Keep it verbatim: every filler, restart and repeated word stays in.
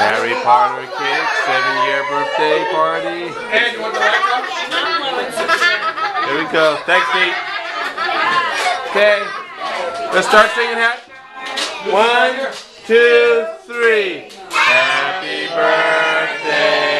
Harry Potter cake, seven-year birthday party. And you want the lights off? Here we go. Thanks, Nate. Okay, let's start singing happy. One, two, three. Happy birthday.